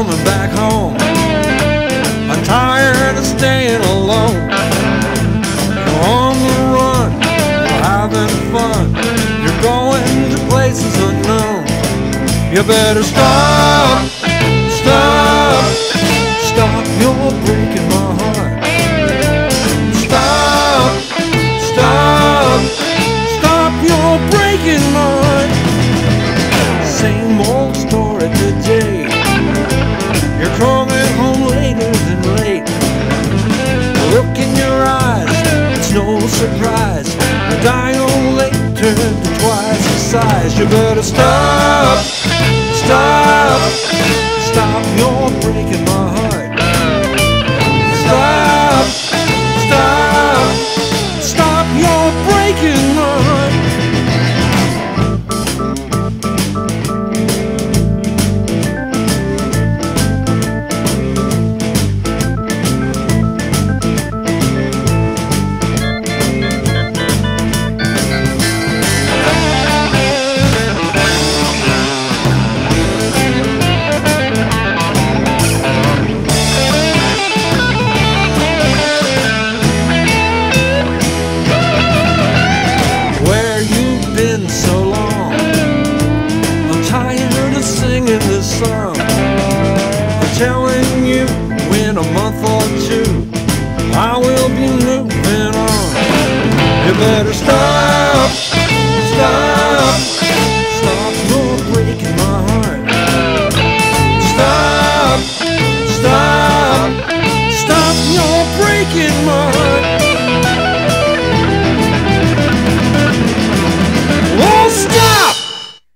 coming back home. I'm tired of staying alone. You're on the run, you're having fun, you're going to places unknown. You better stop, stop, stop, you're breaking my heart. Stop, stop, stop, you're breaking my heart. Same old story today. You're coming home later than late. Look in your eyes, it's no surprise. The dial late turned to twice the size. You better stop, stop, stop, you're breaking my heart. Stop, stop, stop, you're breaking my heart. So long, I'm tired of singing this song. I'm telling you, in a month or two, I will be moving on. You better stop, stop, stop, you're breaking my heart. Stop, stop, stop, you're breaking my heart.